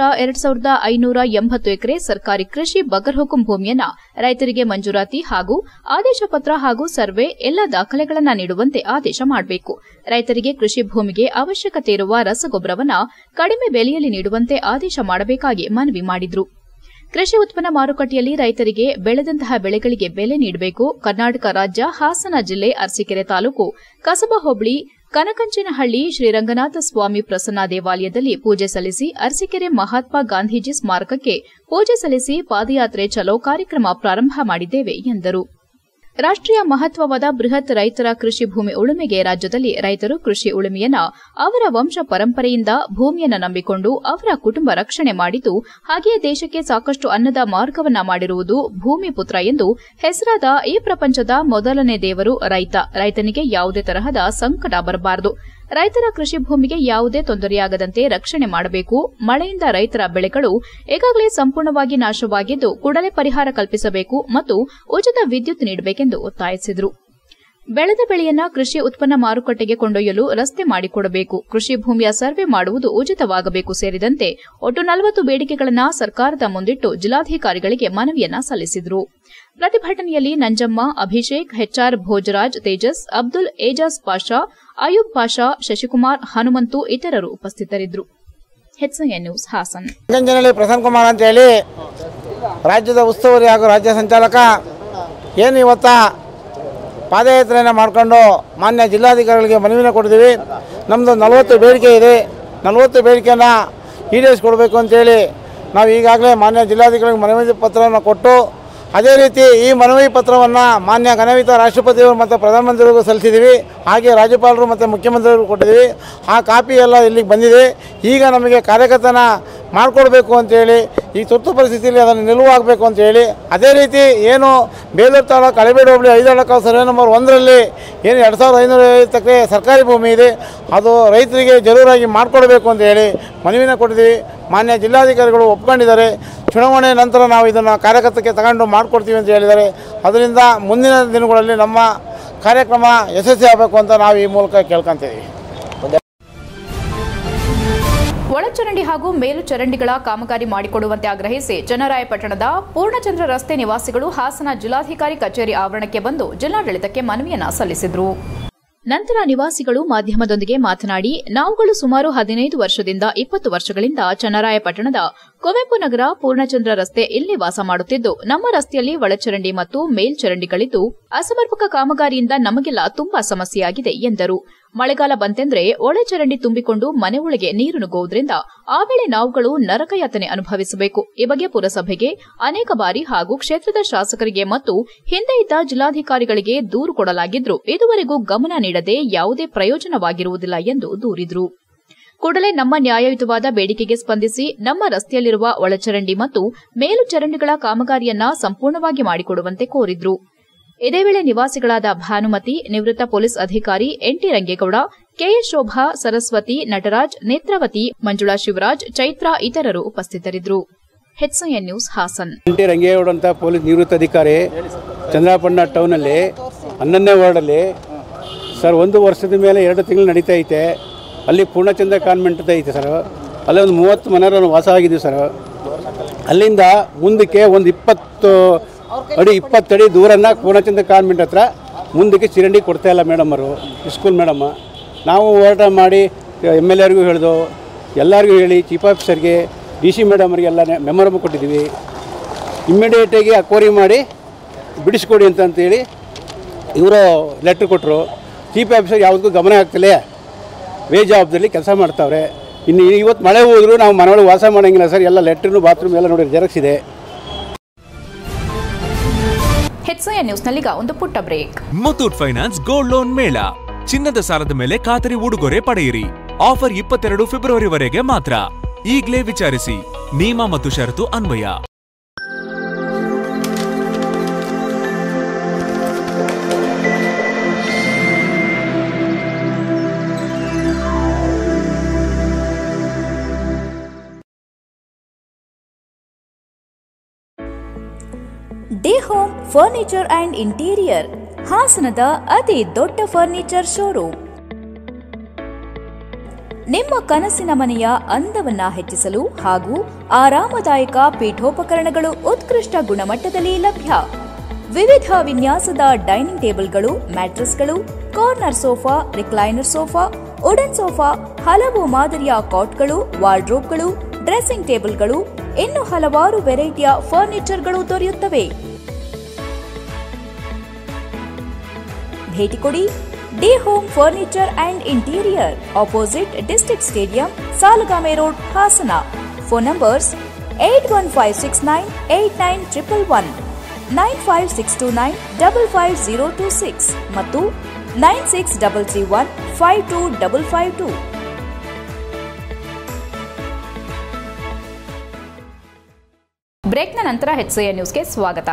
2580 ಎಕರೆ ಸರ್ಕಾರಿ ಕೃಷಿ ಬಗರ್ಹುಕುಂ ಭೂಮಿಯನ್ನ ರೈತರಿಗೆ ಮಂಜೂರಾತಿ ಹಾಗೂ ಆದೇಶ ಪತ್ರ ಹಾಗೂ ಸರ್ವೆ ಎಲ್ಲ ದಾಖಲೆಗಳನ್ನು ನೀಡುವಂತೆ ಆದೇಶ ಮಾಡಬೇಕು. ರೈತರಿಗೆ ಕೃಷಿ ಭೂಮಿಗೆ ಅವಶ್ಯಕತೆ ಇರುವ ರಸಗೊಬ್ಬರವನ್ನು ಕಡಿಮೆ ಬೆಲೆಯಲ್ಲಿ ನೀಡುವಂತೆ ಆದೇಶ ಮಾಡಬೇಕಾಗಿ ಮನವಿ ಮಾಡಿದರು. ಕೃಷಿ ಉತ್ಪನ್ನ ಮಾರುಕಟ್ಟೆಯಲ್ಲಿ ರೈತರಿಗೆ ಬೆಳೆದಂತಹ ಬೆಳೆಗಳಿಗೆ ಬೆಲೆ ನೀಡಬೇಕು. ಕರ್ನಾಟಕ ರಾಜ್ಯ ಹಾಸನ ಜಿಲ್ಲೆ ಅರಸೀಕೆರೆ ತಾಲೂಕು ಕಸಬಾ ಹೋಬಳಿ ಕನಕಂಚನಹಳ್ಳಿ ಶ್ರೀರಂಗನಾಥ ಸ್ವಾಮಿ ಪ್ರಸನ್ನ ದೇವಾಲಯದಲ್ಲಿ ಪೂಜೆ ಸಲ್ಲಿಸಿ ಅರಸೀಕೆರೆ ಮಹಾತ್ಮ ಗಾಂಧೀಜಿ ಸ್ಮಾರಕಕ್ಕೆ ಪೂಜೆ ಸಲ್ಲಿಸಿ ಪಾದಯಾತ್ರೆ ಚಲೋ ಕಾರ್ಯಕ್ರಮ ಪ್ರಾರಂಭ ಮಾಡಿದ್ದೇವೆ ಎಂದರು. ರಾಷ್ಟ್ರೀಯ ಮಹತ್ವವಾದ ಬೃಹತ್ ರೈತರ ಕೃಷಿ ಭೂಮಿ ಉಳುಮೆಗೆ ರಾಜ್ಯದಲ್ಲಿ ರೈತರು ಕೃಷಿ ಉಳುಮೆಯನ್ನ ಅವರ ವಂಶ ಪರಂಪರೆಯಿಂದ ಭೂಮಿಯನ್ನು ನಂಬಿಕೊಂಡು ಅವರ ಕುಟುಂಬ ರಕ್ಷಣೆ ಮಾಡಿದ್ದು, ಹಾಗೆಯೇ ದೇಶಕ್ಕೆ ಸಾಕಷ್ಟು ಅನ್ನದ ಮಾರ್ಗವನ್ನ ಮಾಡಿರುವುದು ಭೂಮಿ ಪುತ್ರ ಎಂದು ಹೆಸರಾದ ಈ ಪ್ರಪಂಚದ ಮೊದಲನೇ ದೇವರು ರೈತ. ರೈತನಿಗೆ ಯಾವುದೇ ತರಹದ ಸಂಕಟ ಬರಬಾರದು. ರೈತರ ಕೃಷಿ ಭೂಮಿಗೆ ಯಾವುದೇ ತೊಂದರೆಯಾಗದಂತೆ ರಕ್ಷಣೆ ಮಾಡಬೇಕು. ಮಳೆಯಿಂದ ರೈತರ ಬೆಳೆಗಳು ಈಗಾಗಲೇ ಸಂಪೂರ್ಣವಾಗಿ ನಾಶವಾಗಿದ್ದು ಕೂಡಲೇ ಪರಿಹಾರ ಕಲ್ಪಿಸಬೇಕು ಮತ್ತು ಉಚಿತ ವಿದ್ಯುತ್ ನೀಡಬೇಕೆಂದು ಒತ್ತಾಯಿಸಿದರು. ಬೆಳೆದ ಬೆಳೆಯನ್ನ ಕೃಷಿ ಉತ್ಪನ್ನ ಮಾರುಕಟ್ಟೆಗೆ ಕೊಂಡೊಯ್ಯಲು ರಸ್ತೆ ಮಾಡಿಕೊಡಬೇಕು. ಕೃಷಿ ಭೂಮಿಯ ಸರ್ವೆ ಮಾಡುವುದು ಉಚಿತವಾಗಬೇಕು ಸೇರಿದಂತೆ ಒಟ್ಟು 40 ಬೇಡಿಕೆಗಳನ್ನು ಸರ್ಕಾರದ ಮುಂದಿಟ್ಟು ಜಿಲ್ಲಾಧಿಕಾರಿಗಳಿಗೆ ಮನವಿಯನ್ನ ಸಲ್ಲಿಸಿದರು. ಪ್ರತಿಭಟನೆಯಲ್ಲಿ ನಂಜಮ್ಮ, ಅಭಿಷೇಕ್, HR ಭೋಜರಾಜ್, ತೇಜಸ್, ಅಬ್ದುಲ್, ಏಜಾಜ್ ಪಾಷಾ, ಅಯೂಬ್ ಪಾಷಾ, ಶಶಿಕುಮಾರ್, ಹನುಮಂತು ಇತರರು ಉಪಸ್ಥಿತರಿದ್ದರು. HCI news Hassan. ಪ್ರಸನ್ನ ಕುಮಾರ್ ಅಂತ ಹೇಳಿ ರಾಜ್ಯದ ಉಸ್ತುವಾರಿ ಹಾಗೂ ರಾಜ್ಯ ಸಂಚಾಲಕ ಏನು ಇವತ್ತು ಪಾದಯಾತ್ರೆಯನ್ನು ಮಾಡಿಕೊಂಡು ಮಾನ್ಯ ಜಿಲ್ಲಾಧಿಕಾರಿಗಳಿಗೆ ಮನವಿನ ಕೊಡ್ತೀವಿ. ನಮ್ಮದು 40 ಬೇಡಿಕೆ ಇದೆ. 40 ಬೇಡಿಕೆಯನ್ನು ಈಡೇರಿಸಿಕೊಡ್ಬೇಕು ಅಂತೇಳಿ ನಾವು ಈಗಾಗಲೇ ಮಾನ್ಯ ಜಿಲ್ಲಾಧಿಕಾರಿಗೆ ಮನವಿ ಪತ್ರವನ್ನು ಕೊಟ್ಟು, ಅದೇ ರೀತಿ ಈ ಮನವಿ ಪತ್ರವನ್ನು ಮಾನ್ಯ ಘನವಿತ ರಾಷ್ಟ್ರಪತಿಯವರು ಮತ್ತು ಪ್ರಧಾನಮಂತ್ರಿಗಳಿಗೂ ಸಲ್ಲಿಸಿದ್ದೀವಿ. ಹಾಗೆ ರಾಜ್ಯಪಾಲರು ಮತ್ತು ಮುಖ್ಯಮಂತ್ರಿಗಳಿಗೂ ಕೊಟ್ಟಿದ್ದೀವಿ. ಆ ಕಾಪಿ ಎಲ್ಲ ಇಲ್ಲಿಗೆ ಬಂದಿದೆ. ಈಗ ನಮಗೆ ಕಾರ್ಯಕರ್ತನ ಮಾಡಿಕೊಡ್ಬೇಕು ಅಂತೇಳಿ, ಈ ತುರ್ತು ಪರಿಸ್ಥಿತಿಯಲ್ಲಿ ಅದನ್ನು ನಿಲುವಾಗಬೇಕು ಅಂತೇಳಿ, ಅದೇ ರೀತಿ ಏನು ಬೇಲೂರು ತಾಲೂಕು ಹಳೇಬೀಡು ಹೋಬಳಿ 5 ಸರ್ವೆ ನಂಬರ್ 1ರಲ್ಲಿ ಏನು 2550 ಎಕರೆ ಸರ್ಕಾರಿ ಭೂಮಿ ಇದೆ, ಅದು ರೈತರಿಗೆ ಜರೂರಾಗಿ ಮಾಡಿಕೊಡ್ಬೇಕು ಅಂತೇಳಿ ಮನವಿನ ಕೊಟ್ಟಿದ್ದೀವಿ. ಮಾನ್ಯ ಜಿಲ್ಲಾಧಿಕಾರಿಗಳು ಒಪ್ಕೊಂಡಿದ್ದಾರೆ. ಚುನಾವಣೆ ನಂತರ ನಾವು ಇದನ್ನು ಕಾರ್ಯಕರ್ತಕ್ಕೆ ತಗೊಂಡು ಮಾಡಿಕೊಡ್ತೀವಿ ಅಂತ ಹೇಳಿದ್ದಾರೆ. ಅದರಿಂದ ಮುಂದಿನ ದಿನಗಳಲ್ಲಿ ನಮ್ಮ ಕಾರ್ಯಕ್ರಮ ಯಶಸ್ವಿ ಆಗಬೇಕು ಅಂತ ನಾವು ಈ ಮೂಲಕ ಕೇಳ್ಕೊತೀವಿ. ಒಳಚರಂಡಿ ಹಾಗೂ ಮೇಲುಚರಂಡಿಗಳ ಕಾಮಗಾರಿ ಮಾಡಿಕೊಡುವಂತೆ ಆಗ್ರಹಿಸಿ ಚನ್ನರಾಯಪಟ್ಟಣದ ಪೂರ್ಣಚಂದ್ರ ರಸ್ತೆ ನಿವಾಸಿಗಳು ಹಾಸನ ಜಿಲ್ಲಾಧಿಕಾರಿ ಕಚೇರಿ ಆವರಣಕ್ಕೆ ಬಂದು ಜಿಲ್ಲಾಡಳಿತಕ್ಕೆ ಮನವಿಯನ್ನ ಸಲ್ಲಿಸಿದರು. ನಂತರ ನಿವಾಸಿಗಳು ಮಾಧ್ಯಮದೊಂದಿಗೆ ಮಾತನಾಡಿ, ನಾವುಗಳು ಸುಮಾರು 15 ವರ್ಷದಿಂದ 20 ವರ್ಷಗಳಿಂದ ಚನ್ನರಾಯಪಟ್ಟಣದ ಕುವೆಂಪು ನಗರ ಪೂರ್ಣಚಂದ್ರ ರಸ್ತೆ ಇಲ್ಲಿ ವಾಸ ಮಾಡುತ್ತಿದ್ದು, ನಮ್ಮ ರಸ್ತೆಯಲ್ಲಿ ಒಳಚರಂಡಿ ಮತ್ತು ಮೇಲ್ಚರಂಡಿಗಳಿದ್ದು ಅಸಮರ್ಪಕ ಕಾಮಗಾರಿಯಿಂದ ನಮಗೆಲ್ಲ ತುಂಬಾ ಸಮಸ್ಯೆಯಾಗಿದೆ ಎಂದರು. ಮಳೆಗಾಲ ಬಂತೆಂದ್ರೆ ಒಳಚರಂಡಿ ತುಂಬಿಕೊಂಡು ಮನೆ ಒಳಗೆ ನೀರು ನುಗ್ಗುವುದರಿಂದ ಆ ವೇಳೆ ನಾವುಗಳು ನರಕಯಾತನೆ ಅನುಭವಿಸಬೇಕು. ಈ ಬಗ್ಗೆ ಪುರಸಭೆಗೆ ಅನೇಕ ಬಾರಿ ಹಾಗೂ ಕ್ಷೇತ್ರದ ಶಾಸಕರಿಗೆ ಮತ್ತು ಹಿಂದೆ ಇದ್ದ ಜಿಲ್ಲಾಧಿಕಾರಿಗಳಿಗೆ ದೂರು ಕೊಡಲಾಗಿದ್ರೂ ಇದುವರೆಗೂ ಗಮನ ನೀಡದೆ ಯಾವುದೇ ಪ್ರಯೋಜನವಾಗಿರುವುದಿಲ್ಲ ಎಂದು ದೂರಿದರು. ಕೂಡಲೇ ನಮ್ಮ ನ್ಯಾಯಯುತವಾದ ಬೇಡಿಕೆಗೆ ಸ್ಪಂದಿಸಿ ನಮ್ಮ ರಸ್ತೆಯಲ್ಲಿರುವ ಒಳಚರಂಡಿ ಮತ್ತು ಮೇಲುಚರಂಡಿಗಳ ಕಾಮಗಾರಿಯನ್ನ ಸಂಪೂರ್ಣವಾಗಿ ಮಾಡಿಕೊಡುವಂತೆ ಕೋರಿದ್ರು. ಇದೇ ವೇಳೆ ನಿವಾಸಿಗಳಾದ ಭಾನುಮತಿ, ನಿವೃತ್ತ ಪೊಲೀಸ್ ಅಧಿಕಾರಿ ಎನ್ಟಿ ರಂಗೇಗೌಡ, ಕೆಎಸ್ ಶೋಭಾ, ಸರಸ್ವತಿ, ನಟರಾಜ್, ನೇತ್ರಾವತಿ, ಮಂಜುಳಾ ಶಿವರಾಜ್, ಚೈತ್ರಾ ಇತರರು ಉಪಸ್ಥಿತರಿದ್ದರು. HN news Hassan. NT Rangegowda ಅಂತ ಪೊಲೀಸ್ ನಿವೃತ್ತ ಅಧಿಕಾರಿ, ಚಂದ್ರಾಪಟ್ಟಣ ಟೌನಲ್ಲಿ 11ನೇ ವಾರ್ಡಲ್ಲಿ ಸರ್ 1 ವರ್ಷದ ಮೇಲೆ 2 ತಿಂಗಳು ನಡೀತಾ ಐತೆ. ಅಲ್ಲಿ ಪೂರ್ಣಚಂದ್ರ ಕಾನ್ವೆಂಟ್ ಅಂತ ಐತೆ ಸರ್. ಅಲ್ಲಿ ಒಂದು 30 ಮನೆಯವರು ವಾಸ ಆಗಿದ್ದೀವಿ ಸರ್. ಅಲ್ಲಿಂದ ಮುಂದಕ್ಕೆ ಒಂದು 20 ಅಡಿ ದೂರನ್ನ ಪೂರ್ಣಚಂದ್ರ ಕಾನ್ವೆಂಟ್ ಹತ್ರ ಮುಂದಕ್ಕೆ ಚರಂಡಿ ಕೊಡ್ತಾ ಇಲ್ಲ ಮೇಡಮ್ ಅವರು, ಸ್ಕೂಲ್ ಮೇಡಮ್ಮ. ನಾವು ಹೋರಾಟ ಮಾಡಿ MLAರಿಗೂ ಹೇಳಿದು, ಎಲ್ಲರಿಗೂ ಹೇಳಿ, ಚೀಫ್ ಆಫೀಸರ್ಗೆ, DC ಮೇಡಮ್ ಅವರಿಗೆ ಎಲ್ಲ ಮೆಮೊರಮ್ ಕೊಟ್ಟಿದ್ದೀವಿ. ಇಮ್ಮಿಡಿಯೇಟಾಗಿ ಅಕ್ವರಿ ಮಾಡಿ ಬಿಡಿಸ್ಕೊಡಿ ಅಂತೇಳಿ ಇವರು ಲೆಟ್ರ್ ಕೊಟ್ಟರು. ಚೀಫ್ ಆಫೀಸರ್ ಯಾವುದಕ್ಕೂ ಗಮನ ಆಗ್ತಿಲ್ಲ, ಬೇಜವಾಬ್ದಾರಿ ಕೆಲಸ ಮಾಡ್ತಾವ್ರೆ. ಇನ್ನು ಇವತ್ತು ಮಳೆ ಹೋದರೂ ನಾವು ಮನೆಯೊಳಗೆ ವಾಸ ಮಾಡೋಂಗಿಲ್ಲ ಸರ್. ಎಲ್ಲ ಲೆಟ್ರಿನು ಬಾತ್ರೂಮ್ ಎಲ್ಲ ನೋಡಿ ಜೆರಾಕ್ಸ್ ಇದೆ. ಹೆಚ್ಎನ್ ನ್ಯೂಸ್ನಲ್ಲೀಗ ಒಂದು ಪುಟ್ಟ break. Muthoot finance gold loan ಮೇಳ. ಚಿನ್ನದ ಸಾಲದ ಮೇಲೆ ಖಾತರಿ ಉಡುಗೊರೆ ಪಡೆಯಿರಿ. ಆಫರ್ 22 ಫೆಬ್ರವರಿವರೆಗೆ ಮಾತ್ರ. ಈಗಲೇ ವಿಚಾರಿಸಿ. ನಿಯಮ ಮತ್ತು ಷರತ್ತು ಅನ್ವಯ. D home furniture and interior, ಹಾಸನದ ಅತಿ ದೊಡ್ಡ ಫರ್ನಿಚರ್ ಶೋರೂಮ್. ನಿಮ್ಮ ಕನಸಿನ ಮನೆಯ ಅಂದವನ್ನ ಹೆಚ್ಚಿಸಲು ಹಾಗೂ ಆರಾಮದಾಯಕ ಪೀಠೋಪಕರಣಗಳು ಉತ್ಕೃಷ್ಟ ಗುಣಮಟ್ಟದಲ್ಲಿ ಲಭ್ಯ. ವಿವಿಧ ವಿನ್ಯಾಸದ ಡೈನಿಂಗ್ ಟೇಬಲ್ಗಳು, ಮ್ಯಾಟ್ರೆಸ್ಗಳು, corner sofa, recliner sofa, wooden sofa, ಹಲವು ಮಾದರಿಯ ಕಾಟ್ಗಳು, ವಾರ್ಡ್ರೋಬ್ಗಳು, ಡ್ರೆಸ್ಸಿಂಗ್ ಟೇಬಲ್ಗಳು, ಇನ್ನು ಹಲವಾರು ವೆರೈಟಿಯ ಫರ್ನಿಚರ್ಗಳು ದೊರೆಯುತ್ತವೆ. ಭೇಟಿ ಕೊಡಿ D home furniture and interior, opposite district stadium, Salagame road, Hassan. Phone numbers 8156989111, 9562955026 ಮತ್ತು 9633152552. ಬ್ರೇಕ್ನ ನಂತರ ಹೆಚ್ಎನ್ ನ್ಯೂಸ್ಗೆ ಸ್ವಾಗತ.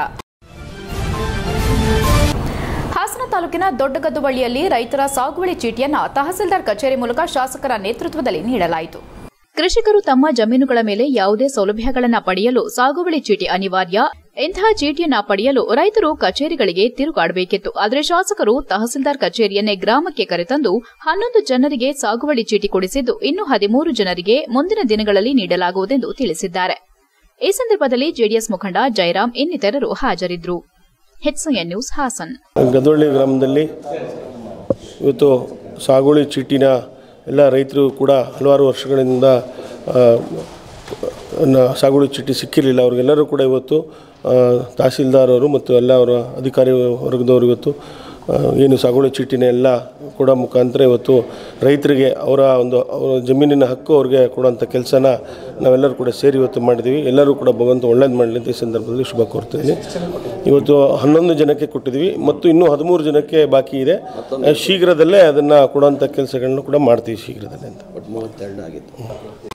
ಹಾಸನ ತಾಲೂಕಿನ ದೊಡ್ಡಗದ್ದುಬಳ್ಳಿಯಲ್ಲಿ ರೈತರ ಸಾಗುವಳಿ ಚೀಟಿಯನ್ನು ತಹಸೀಲ್ದಾರ್ ಕಚೇರಿ ಮೂಲಕ ಶಾಸಕರ ನೇತೃತ್ವದಲ್ಲಿ ನೀಡಲಾಯಿತು. ಕೃಷಿಕರು ತಮ್ಮ ಜಮೀನುಗಳ ಮೇಲೆ ಯಾವುದೇ ಸೌಲಭ್ಯಗಳನ್ನು ಪಡೆಯಲು ಸಾಗುವಳಿ ಚೀಟಿ ಅನಿವಾರ್ಯ. ಇಂತಹ ಚೀಟಿಯನ್ನ ಪಡೆಯಲು ರೈತರು ಕಚೇರಿಗಳಿಗೆ ತಿರುಗಾಡಬೇಕಿತ್ತು. ಆದರೆ ಶಾಸಕರು ತಹಸೀಲ್ದಾರ್ ಕಚೇರಿಯನ್ನೇ ಗ್ರಾಮಕ್ಕೆ ಕರೆತಂದು 11 ಜನರಿಗೆ ಸಾಗುವಳಿ ಚೀಟಿ ಕೊಡಿಸಿದ್ದು, ಇನ್ನು 13 ಜನರಿಗೆ ಮುಂದಿನ ದಿನಗಳಲ್ಲಿ ನೀಡಲಾಗುವುದೆಂದು ತಿಳಿಸಿದ್ದಾರೆ. ಈ ಸಂದರ್ಭದಲ್ಲಿ ಜೆಡಿಎಸ್ ಮುಖಂಡ ಜಯರಾಮ್ ಇನ್ನಿತರರು ಹಾಜರಿದ್ದರು. HN news Haasan. ಗದ್ದೊಳ್ಳಿ ಗ್ರಾಮದಲ್ಲಿ ಇವತ್ತು ಸಾಗುವಳಿ ಚೀಟಿನ ಎಲ್ಲ ರೈತರು ಕೂಡ ಹಲವಾರು ವರ್ಷಗಳಿಂದ ಸಾಗುವಳಿ ಚೀಟಿ ಸಿಕ್ಕಿರಲಿಲ್ಲ ಅವ್ರಿಗೆಲ್ಲರೂ ಕೂಡ ಇವತ್ತು ತಹಸೀಲ್ದಾರ್ ಅವರು ಮತ್ತು ಎಲ್ಲ ಅವರ ಅಧಿಕಾರಿ ವರ್ಗದವರು ಇವತ್ತು ಏನು ಸಾಗುವಳಿ ಚೀಟಿನ ಎಲ್ಲ ಕೂಡ ಮುಖಾಂತರ ಇವತ್ತು ರೈತರಿಗೆ ಅವರ ಜಮೀನಿನ ಹಕ್ಕು ಅವ್ರಿಗೆ ಕೊಡುವಂಥ ಕೆಲಸನ ನಾವೆಲ್ಲರೂ ಕೂಡ ಸೇರಿ ಇವತ್ತು ಮಾಡಿದ್ದೀವಿ. ಎಲ್ಲರೂ ಕೂಡ ಭಗವಂತ ಒಳ್ಳೇದು ಮಾಡಲಿ ಅಂತ ಈ ಸಂದರ್ಭದಲ್ಲಿ ಶುಭ ಕೋರ್ತೀನಿ. ಇವತ್ತು 11 ಜನಕ್ಕೆ ಕೊಟ್ಟಿದ್ದೀವಿ ಮತ್ತು ಇನ್ನೂ 13 ಜನಕ್ಕೆ ಬಾಕಿ ಇದೆ. ಶೀಘ್ರದಲ್ಲೇ ಅದನ್ನು ಕೊಡುವಂಥ ಕೆಲಸಗಳನ್ನು ಕೂಡ ಮಾಡ್ತೀವಿ ಶೀಘ್ರದಲ್ಲೇ ಅಂತ. 32 ಆಗಿತ್ತು.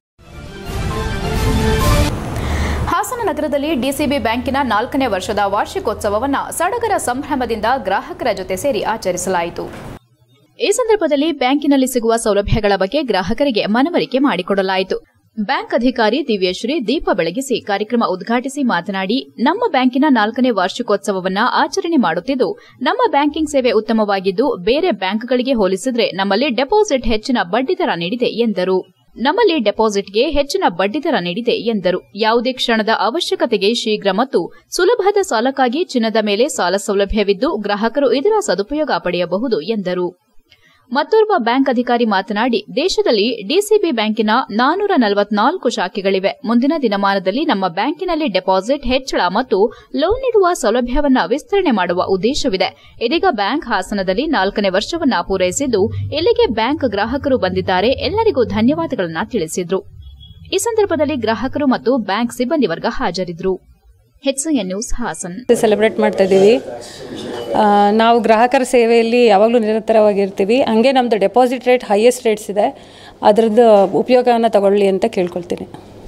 ಹಾಸನ ನಗರದಲ್ಲಿ ಡಿಸಿಬಿ ಬ್ಯಾಂಕಿನ 4ನೇ ವರ್ಷದ ವಾರ್ಷಿಕೋತ್ಸವವನ್ನು ಸಡಗರ ಸಂಭ್ರಮದಿಂದ ಗ್ರಾಹಕರ ಜೊತೆ ಸೇರಿ ಆಚರಿಸಲಾಯಿತು. ಈ ಸಂದರ್ಭದಲ್ಲಿ ಬ್ಯಾಂಕಿನಲ್ಲಿ ಸಿಗುವ ಸೌಲಭ್ಯಗಳ ಬಗ್ಗೆ ಗ್ರಾಹಕರಿಗೆ ಮನವರಿಕೆ ಮಾಡಿಕೊಡಲಾಯಿತು. ಬ್ಯಾಂಕ್ ಅಧಿಕಾರಿ ದಿವ್ಯಶ್ರೀ ದೀಪ ಬೆಳಗಿಸಿ ಕಾರ್ಯಕ್ರಮ ಉದ್ಘಾಟಿಸಿ ಮಾತನಾಡಿ, ನಮ್ಮ ಬ್ಯಾಂಕಿನ 4ನೇ ವಾರ್ಷಿಕೋತ್ಸವವನ್ನು ಆಚರಣೆ ಮಾಡುತ್ತಿದ್ದು, ನಮ್ಮ ಬ್ಯಾಂಕಿಂಗ್ ಸೇವೆ ಉತ್ತಮವಾಗಿದ್ದು, ಬೇರೆ ಬ್ಯಾಂಕ್ಗಳಿಗೆ ಹೋಲಿಸಿದರೆ ನಮ್ಮಲ್ಲಿ ಡೆಪಾಸಿಟ್ ಹೆಚ್ಚಿನ ಬಡ್ಡಿದರ ನೀಡಿದೆ ಎಂದರು. ನಮ್ಮಲ್ಲಿ ಡೆಪಾಸಿಟ್ಗೆ ಹೆಚ್ಚಿನ ಬಡ್ಡಿದರ ನೀಡಿದೆ ಎಂದರು. ಯಾವುದೇ ಕ್ಷಣದ ಅವಶ್ಯಕತೆಗೆ ಶೀಘ್ರ ಮತ್ತು ಸುಲಭದ ಸಾಲಕ್ಕಾಗಿ ಚಿನ್ನದ ಮೇಲೆ ಸಾಲ ಸೌಲಭ್ಯವಿದ್ದು, ಗ್ರಾಹಕರು ಇದರ ಸದುಪಯೋಗ ಪಡೆಯಬಹುದು ಎಂದರು. ಮತ್ತೋರ್ವ ಬ್ಯಾಂಕ್ ಅಧಿಕಾರಿ ಮಾತನಾಡಿ, ದೇಶದಲ್ಲಿ ಡಿಸಿಬಿ ಬ್ಯಾಂಕಿನ 444 ಶಾಖೆಗಳಿವೆ. ಮುಂದಿನ ದಿನಮಾನದಲ್ಲಿ ನಮ್ಮ ಬ್ಯಾಂಕಿನಲ್ಲಿ ಡೆಪಾಸಿಟ್ ಹೆಚ್ಚಳ ಮತ್ತು ಲೋನ್ ನೀಡುವ ಸೌಲಭ್ಯವನ್ನು ವಿಸ್ತರಣೆ ಮಾಡುವ ಉದ್ದೇಶವಿದೆ. ಇದೀಗ ಬ್ಯಾಂಕ್ ಹಾಸನದಲ್ಲಿ 4ನೇ ವರ್ಷವನ್ನು ಪೂರೈಸಿದ್ದು, ಇಲ್ಲಿಗೆ ಬ್ಯಾಂಕ್ ಗ್ರಾಹಕರು ಬಂದಿದ್ದಾರೆ. ಎಲ್ಲರಿಗೂ ಧನ್ಯವಾದಗಳನ್ನು ತಿಳಿಸಿದರು. ಈ ಸಂದರ್ಭದಲ್ಲಿ ಗ್ರಾಹಕರು ಮತ್ತು ಬ್ಯಾಂಕ್ ಸಿಬ್ಬಂದಿ ವರ್ಗ ಹಾಜರಿದ್ದರು. HCN news Haasan. ಸೆಲೆಬ್ರೇಟ್ ಮಾಡ್ತಾ ಇದ್ದೀವಿ. ನಾವು ಗ್ರಾಹಕರ ಸೇವೆಯಲ್ಲಿ ಯಾವಾಗಲೂ ನಿರಂತರವಾಗಿರ್ತೀವಿ. ಹಂಗೆ ನಮ್ಮದು ಡೆಪಾಸಿಟ್ ರೇಟ್ ಹೈಯೆಸ್ಟ್ ರೇಟ್ಸ್ ಇದೆ. ಅದರದ್ದು ಉಪಯೋಗವನ್ನು ತಗೊಳ್ಳಿ ಅಂತ ಕೇಳ್ಕೊಳ್ತೀನಿ.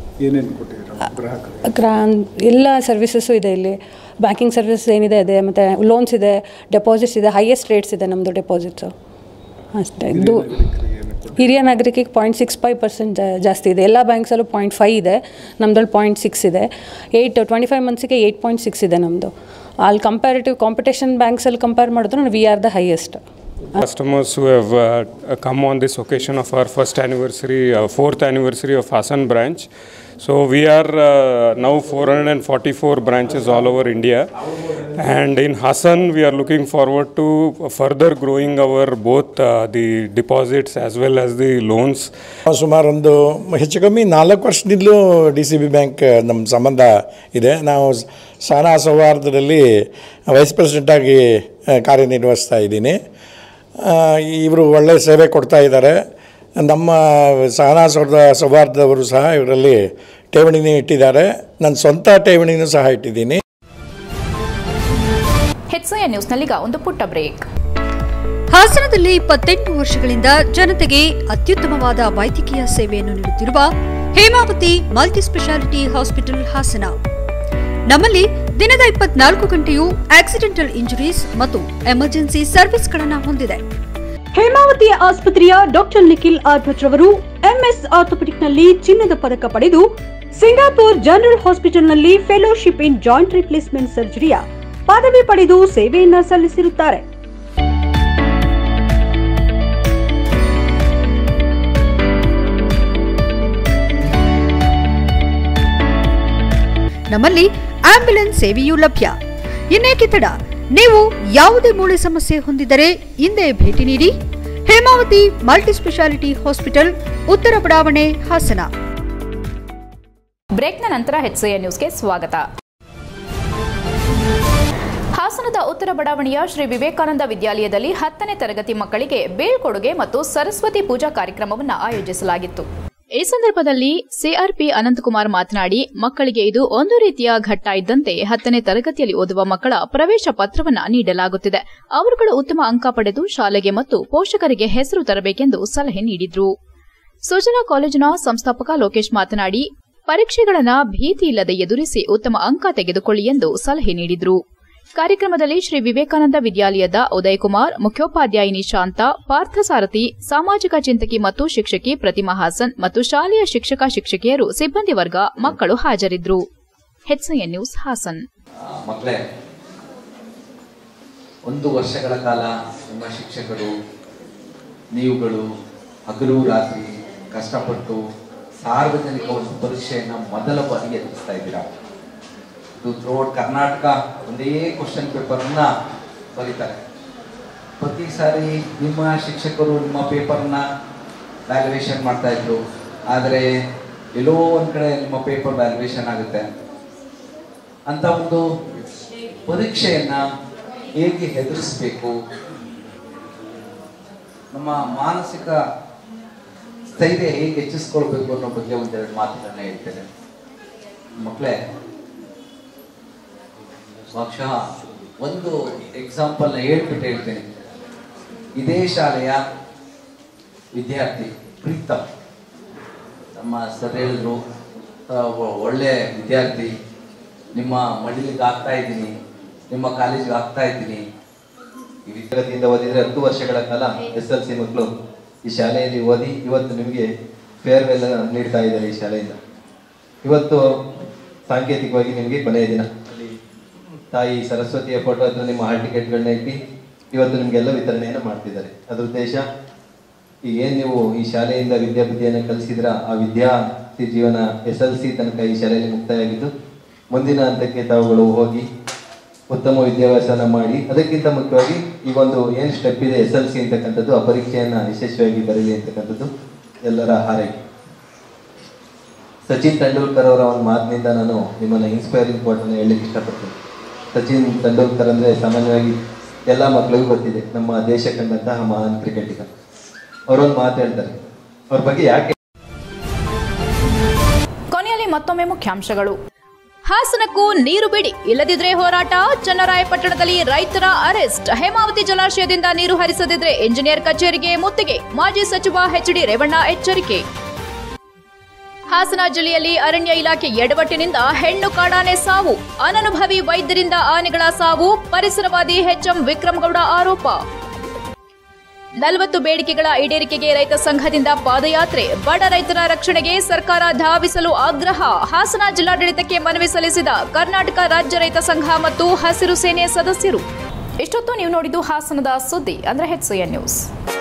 ಎಲ್ಲ ಸರ್ವಿಸಸ್ಸು ಇದೆ ಇಲ್ಲಿ. ಬ್ಯಾಂಕಿಂಗ್ ಸರ್ವಿಸ್ ಏನಿದೆ ಇದೆ, ಮತ್ತು ಲೋನ್ಸ್ ಇದೆ, ಡೆಪಾಸಿಟ್ಸ್ ಇದೆ, ಹೈಯೆಸ್ಟ್ ರೇಟ್ಸ್ ಇದೆ ನಮ್ಮದು ಡೆಪಾಸಿಟ್ಸು ಅಷ್ಟೇ. ಇದು ಹಿರಿಯ ನಾಗರಿಕರಿಗೆ 0.65% ಜಾಸ್ತಿ ಇದೆ. ಎಲ್ಲ ಬ್ಯಾಂಕ್ಸಲ್ಲೂ 0.5 ಇದೆ, ನಮ್ಮದ್ರಲ್ಲಿ 0.6 ಇದೆ. 25 ಮಂತ್ಸಿಗೆ 8.6 ಇದೆ ನಮ್ಮದು. ಅಲ್ಲಿ ಕಂಪ್ಯಾರಿಟಿವ್ ಕಾಂಪಿಟೇಷನ್ ಬ್ಯಾಂಕ್ಸಲ್ಲಿ ಕಂಪೇರ್ ಮಾಡಿದ್ರೆ we are the highest. Customers who have come on this occasion of our fourth anniversary of Hassan branch. So we are now 444 branches all over India, and in Hassan we are looking forward to further growing our both the deposits as well as the loans. ಸುಮಾರು ಒಂದು ಹೆಚ್ಚು ಕಮ್ಮಿ 4 ವರ್ಷದಿಂದಲೂ DCB bank ನಮ್ಮ ಸಂಬಂಧ ಇದೆ. ನಾವು Sahana ಸೌಹಾರ್ದದಲ್ಲಿ wise ಪ್ರೆಸಿಡೆಂಟಾಗಿ ಕಾರ್ಯನಿರ್ವಹಿಸ್ತಾ ಇದ್ದೀನಿ. ಇವರು ಒಳ್ಳೆಯ ಸೇವೆ ಕೊಡ್ತಾ ಇದ್ದಾರೆ. ನಮ್ಮ ಸಹನಾ ಸೌಹಾರ್ದವರು ಸಹ ಇವರಲ್ಲಿ ಠೇವಣಿನೂ ಇಟ್ಟಿದ್ದಾರೆ. ನನ್ನ ಸ್ವಂತ ಠೇವಣಿನೂ ಸಹ ಇಟ್ಟಿದ್ದೀನಿ. HCN ನ್ಯೂಸ್ನಲ್ಲೀಗ ಒಂದು ಪುಟ್ಟ ಬ್ರೇಕ್. ಹಾಸನದಲ್ಲಿ 28 ವರ್ಷಗಳಿಂದ ಜನತೆಗೆ ಅತ್ಯುತ್ತಮವಾದ ವೈದ್ಯಕೀಯ ಸೇವೆಯನ್ನು ನೀಡುತ್ತಿರುವ Hemavathi multi speciality hospital Hassan. ನಮ್ಮಲ್ಲಿ ದಿನದ 24 ಗಂಟೆಯೂ ಆಕ್ಸಿಡೆಂಟಲ್ ಇಂಜುರೀಸ್ ಮತ್ತು ಎಮರ್ಜೆನ್ಸಿ ಸರ್ವಿಸ್ಗಳನ್ನು ಹೊಂದಿದೆ. ಹೇಮಾವತಿ ಆಸ್ಪತ್ರೆಯ ಡಾಕ್ಟರ್ ನಿಖಿಲ್ ಆರ್ ಭಟ್ ರವರು MS ಆರ್ಥೋಪೆಡಿಕ್ನಲ್ಲಿ ಚಿನ್ನದ ಪದಕ ಪಡೆದು ಸಿಂಗಾಪುರ್ ಜನರಲ್ ಹಾಸ್ಪಿಟಲ್ನಲ್ಲಿ ಫೆಲೋಶಿಪ್ ಇನ್ ಜಾಯಿಂಟ್ ರಿಪ್ಲೇಸ್ಮೆಂಟ್ ಸರ್ಜರಿಯ ಪದವಿ ಪಡೆದು ಸೇವೆಯನ್ನ ಸಲ್ಲಿಸಿರುತ್ತಾರೆ. ನಮ್ಮಲ್ಲಿ ಆಂಬ್ಯುಲೆನ್ಸ್ ಸೇವೆಯೂ ಲಭ್ಯ. ಇನ್ನೇಕೆ ತಡ? ನೀವು ಯಾವುದೇ ಮೂಳೆ ಸಮಸ್ಯೆ ಹೊಂದಿದರೆ ಹಿಂದೆ ಭೇಟಿ ನೀಡಿ. ಹೇಮಾವತಿ ಮಲ್ಟಿ ಸ್ಪೆಷಾಲಿಟಿ ಹಾಸ್ಪಿಟಲ್, ಉತ್ತರ ಬಡಾವಣೆ, ಹಾಸನ. ಬ್ರೇಕ್ನ ನಂತರ HCN ನ್ಯೂಸ್ಗೆ ಸ್ವಾಗತ. ಹಾಸನದ ಉತ್ತರ ಬಡಾವಣೆಯ ಶ್ರೀ ವಿವೇಕಾನಂದ ವಿದ್ಯಾಲಯದಲ್ಲಿ 10ನೇ ತರಗತಿ ಮಕ್ಕಳಿಗೆ ಬೀಳ್ಕೊಡುಗೆ ಮತ್ತು ಸರಸ್ವತಿ ಪೂಜಾ ಕಾರ್ಯಕ್ರಮವನ್ನು ಆಯೋಜಿಸಲಾಗಿತ್ತು. ಈ ಸಂದರ್ಭದಲ್ಲಿ CRP ಅನಂತಕುಮಾರ್ ಮಾತನಾಡಿ, ಮಕ್ಕಳಿಗೆ ಇದು ಒಂದು ರೀತಿಯ ಘಟ್ಟ ಇದ್ದಂತೆ 10ನೇ ತರಗತಿಯಲ್ಲಿ ಓದುವ ಮಕ್ಕಳ ಪ್ರವೇಶ ಪತ್ರವನ್ನು ನೀಡಲಾಗುತ್ತಿದೆ. ಅವರುಗಳು ಉತ್ತಮ ಅಂಕ ಪಡೆದು ಶಾಲೆಗೆ ಮತ್ತು ಪೋಷಕರಿಗೆ ಹೆಸರು ತರಬೇಕೆಂದು ಸಲಹೆ ನೀಡಿದರು. ಸುಜಲಾ ಕಾಲೇಜಿನ ಸಂಸ್ಥಾಪಕ ಲೋಕೇಶ್ ಮಾತನಾಡಿ, ಪರೀಕ್ಷೆಗಳನ್ನು ಭೀತಿ ಇಲ್ಲದೆ ಎದುರಿಸಿ ಉತ್ತಮ ಅಂಕ ತೆಗೆದುಕೊಳ್ಳಿ ಎಂದು ಸಲಹೆ ನೀಡಿದರು. ಕಾರ್ಯಕ್ರಮದಲ್ಲಿ ಶ್ರೀ ವಿವೇಕಾನಂದ ವಿದ್ಯಾಲಯದ ಉದಯ್ ಕುಮಾರ್, ಮುಖ್ಯೋಪಾಧ್ಯಾಯಿನಿ ಶಾಂತ, ಪಾರ್ಥಸಾರಥಿ, ಸಾಮಾಜಿಕ ಚಿಂತಕಿ ಮತ್ತು ಶಿಕ್ಷಕಿ ಪ್ರತಿಮಾ ಹಾಸನ್ ಮತ್ತು ಶಾಲೆಯ ಶಿಕ್ಷಕಿಯರು, ಸಿಬ್ಬಂದಿ ವರ್ಗ, ಮಕ್ಕಳು ಹಾಜರಿದ್ದರು. HCN news Hassan. ಮಕ್ಕಳೇ, 1 ವರ್ಷಗಳ ಕಾಲ ನಿಮ್ಮ ಶಿಕ್ಷಕರು ನೀವುಗಳು ಹಗಲು ರಾತ್ರಿ ಕಷ್ಟಪಟ್ಟು ಸಾರ್ವಜನಿಕ ಒಂದು ಪರೀಕ್ಷೆಯನ್ನು ಮೊದಲ ಬಾರಿಗೆ ಎದುರಿಸ್ತಾ ಇದ್ದೀರಾ. ಥ್ರೂಔಟ್ ಕರ್ನಾಟಕ ಒಂದೇ ಕ್ವಶನ್ ಪೇಪರ್ನ ಬರೀತಾರೆ. ಪ್ರತಿ ಸಾರಿ ನಿಮ್ಮ ಶಿಕ್ಷಕರು ನಿಮ್ಮ ಪೇಪರ್ನ ವ್ಯಾಲ್ಯುವೇಷನ್ ಮಾಡ್ತಾ ಇದ್ರು. ಆದರೆ ಎಲ್ಲೋ ಒಂದು ಕಡೆ ನಿಮ್ಮ ಪೇಪರ್ ವ್ಯಾಲ್ಯೂಯೇಷನ್ ಆಗುತ್ತೆ ಅಂತ ಒಂದು ಪರೀಕ್ಷೆಯನ್ನ ಹೇಗೆ ಎದುರಿಸಬೇಕು, ನಮ್ಮ ಮಾನಸಿಕ ಸ್ಥೈರ್ಯ ಹೇಗೆ ಹೆಚ್ಚಿಸ್ಕೊಳ್ಬೇಕು ಅನ್ನೋ ಬಗ್ಗೆ ಒಂದೆರಡು ಮಾತುಗಳನ್ನ ಹೇಳ್ತೇನೆ. ಮಕ್ಕಳೇ, ಬಹುಶಃ ಒಂದು ಎಕ್ಸಾಂಪಲ್ನ ಹೇಳ್ತೇನೆ. ಇದೇ ಶಾಲೆಯ ವಿದ್ಯಾರ್ಥಿ ಪ್ರೀತಮ್, ನಮ್ಮ ಸರ್ ಹೇಳಿದ್ರು ಒಳ್ಳೆ ವಿದ್ಯಾರ್ಥಿ, ನಿಮ್ಮ ಮಡಿಲಿಗೆ ಆಗ್ತಾ ಇದ್ದೀನಿ, ನಿಮ್ಮ ಕಾಲೇಜಿಗೆ ಆಗ್ತಾ ಇದ್ದೀನಿ. ಈ ವಿದ್ಯಾರ್ಥಿಯಿಂದ ಓದಿದ್ರೆ 10 ವರ್ಷಗಳ ಕಾಲ SLC ಮಕ್ಕಳು ಈ ಶಾಲೆಯಲ್ಲಿ ಓದಿ ಇವತ್ತು ನಿಮಗೆ ಫೇರ್ವೆಲ್ ನೀಡ್ತಾ ಇದ್ದಾರೆ. ಈ ಶಾಲೆಯಿಂದ ಇವತ್ತು ಸಾಂಕೇತಿಕವಾಗಿ ನಿಮಗೆ ಕೊನೆಯ ದಿನ ತಾಯಿ ಸರಸ್ವತಿಯ ಫೋಟೋ ಹತ್ರ ನಿಮ್ಮ ಹಾಲ್ ಟಿಕೆಟ್ಗಳನ್ನ ಇಟ್ಟು ಇವತ್ತು ನಿಮಗೆಲ್ಲ ವಿತರಣೆಯನ್ನು ಮಾಡ್ತಿದ್ದಾರೆ. ಅದ್ರ ಉದ್ದೇಶ ಈಗ ಏನು ನೀವು ಈ ಶಾಲೆಯಿಂದ ವಿದ್ಯಾಬುದ್ಧಿಯನ್ನು ಕಲಿಸಿದ್ರ ಆ ವಿದ್ಯಾರ್ಥಿ ಜೀವನ SLC ತನಕ ಈ ಶಾಲೆಯಲ್ಲಿ ಮುಕ್ತಾಯವಾಗಿದ್ದು ಮುಂದಿನ ಹಂತಕ್ಕೆ ತಾವುಗಳು ಹೋಗಿ ಉತ್ತಮ ವಿದ್ಯಾಭ್ಯಾಸನ ಮಾಡಿ ಅದಕ್ಕಿಂತ ಮುಖ್ಯವಾಗಿ ಈ ಒಂದು ಏನು ಸ್ಟೆಪ್ ಇದೆ SLC ಅಂತಕ್ಕಂಥದ್ದು, ಆ ಪರೀಕ್ಷೆಯನ್ನು ಯಶಸ್ವಿಯಾಗಿ ಬರಲಿ ಅಂತಕ್ಕಂಥದ್ದು ಎಲ್ಲರ ಹಾರೈಕೆ. ಸಚಿನ್ ತೆಂಡೂಲ್ಕರ್ ಅವರ ಒಂದು ಮಾತಿನಿಂದ ನಾನು ನಿಮ್ಮನ್ನು ಇನ್ಸ್ಪೈರಿಂಗ್ ಕೋಟನ್ನು ಹೇಳಲಿಕ್ಕೆ ಇಷ್ಟಪಡ್ತೀನಿ. ಸಚಿನ್ ತೆಂಡೂಲ್ಕರ್ ಅಂದರೆ ಸಾಮಾನ್ಯವಾಗಿ ಎಲ್ಲ ಮಕ್ಕಳಿಗೂ ಗೊತ್ತಿದೆ, ನಮ್ಮ ದೇಶ ಕಂಡಂತಹ ಮಹಾನ್ ಕ್ರಿಕೆಟಿಗ. ಅವರೊಂದು ಮಾತು ಹೇಳ್ತಾರೆ, ಅವ್ರ ಬಗ್ಗೆ ಯಾಕೆ. ಕೊನೆಯಲ್ಲಿ ಮತ್ತೊಮ್ಮೆ ಮುಖ್ಯಾಂಶಗಳು. ಹಾಸನಕ್ಕೂ ನೀರು ಬಿಡಿ, ಇಲ್ಲದಿದ್ರೆ ಹೋರಾಟ. ಚನ್ನರಾಯಪಟ್ಟಣದಲ್ಲಿ ರೈತರ ಅರೆಸ್ಟ್. ಹೇಮಾವತಿ ಜಲಾಶಯದಿಂದ ನೀರು ಹರಿಸದಿದ್ರೆ ಇಂಜಿನಿಯರ್ ಕಚೇರಿಗೆ ಮುತ್ತಿಗೆ. ಮಾಜಿ ಸಚಿವ HD ರೇವಣ್ಣ ಎಚ್ಚರಿಕೆ. ಹಾಸನ ಜಿಲ್ಲೆಯಲ್ಲಿ ಅರಣ್ಯ ಇಲಾಖೆ ಎಡವಟ್ಟಿನಿಂದ ಹೆಣ್ಣು ಕಾಡಾನೆ ಸಾವು. ಅನನುಭವಿ ವೈದ್ಯರಿಂದ ಆನೆಗಳ ಸಾವು. ಪರಿಸರವಾದಿ HM ವಿಕ್ರಮಗೌಡ ಆರೋಪ. 40 ಬೇಡಿಕೆಗಳ ಈಡೇರಿಕೆಗೆ ರೈತ ಸಂಘದಿಂದ ಪಾದಯಾತ್ರೆ. ಬಡ ರೈತರ ರಕ್ಷಣೆಗೆ ಸರ್ಕಾರ ಧಾವಿಸಲು ಆಗ್ರಹ. ಹಾಸನ ಜಿಲ್ಲಾಡಳಿತಕ್ಕೆ ಮನವಿ ಸಲ್ಲಿಸಿದ ಕರ್ನಾಟಕ ರಾಜ್ಯ ರೈತ ಸಂಘ ಮತ್ತು ಹಸಿರು ಸೇನೆ ಸದಸ್ಯರು. ಇಷ್ಟೊತ್ತು ನೀವು ನೋಡಿದ್ದು ಹಾಸನದ ಸುದ್ದಿ ಅಂದ್ರೆ HCN ನ್ಯೂಸ್.